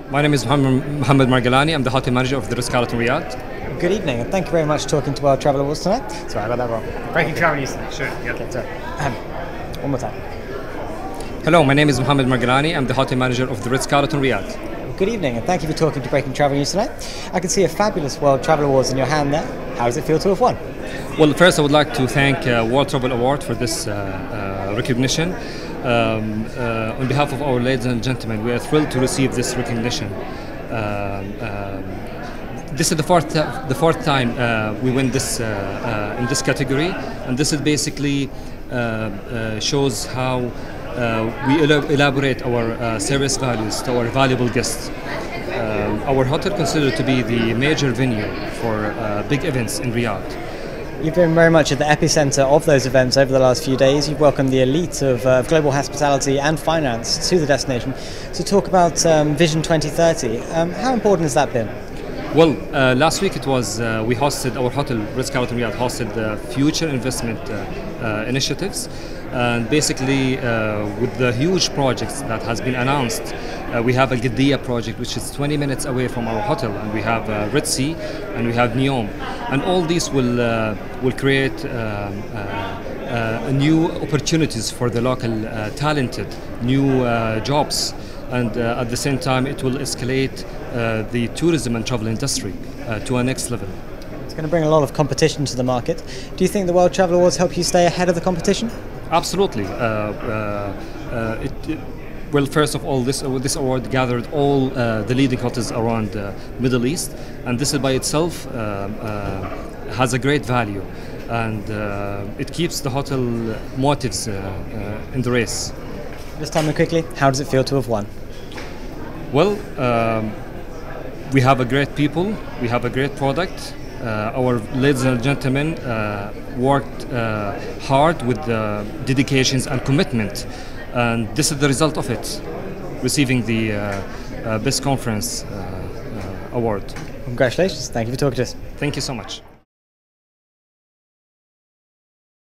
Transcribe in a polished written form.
My name is Mohammed Margalani. I'm the hotel manager of the Ritz-Carlton Riyadh. Good evening, and thank you very much for talking to World Travel Awards tonight. Sorry, I got that wrong. Breaking Travel News tonight. Sure. Yeah. Okay, sorry. One more time. Hello, my name is Mohammed Margalani. I'm the hotel manager of the Ritz-Carlton Riyadh. Good evening, and thank you for talking to Breaking Travel News tonight. I can see a fabulous World Travel Awards in your hand there. How does it feel to have won? Well, first I would like to thank World Travel Award for this recognition. On behalf of our ladies and gentlemen, we are thrilled to receive this recognition. This is the fourth time we win this in this category, and this is basically shows how we elaborate our service values to our valuable guests. Our hotel considered to be the major venue for big events in Riyadh. You've been very much at the epicenter of those events over the last few days. You've welcomed the elite of global hospitality and finance to the destination. So talk about Vision 2030. How important has that been? Well, last week it was we hosted our hotel Ritz-Carlton Riyadh hosted the future investment initiatives, and basically with the huge projects that has been announced, we have a Qiddiya project which is 20 minutes away from our hotel, and we have Ritzy and we have Neom, and all these will create new opportunities for the local talented new jobs. And at the same time, it will escalate the tourism and travel industry to a next level. It's going to bring a lot of competition to the market. Do you think the World Travel Awards help you stay ahead of the competition? Absolutely. Well, first of all, this award gathered all the leading hotels around the Middle East, and this by itself has a great value, and it keeps the hotel motives in the race. Just tell me quickly, how does it feel to have won? Well, we have a great people, we have a great product. Our ladies and gentlemen worked hard with dedications and commitment, and this is the result of it, receiving the Best Conference Award. Congratulations, thank you for talking to us. Thank you so much.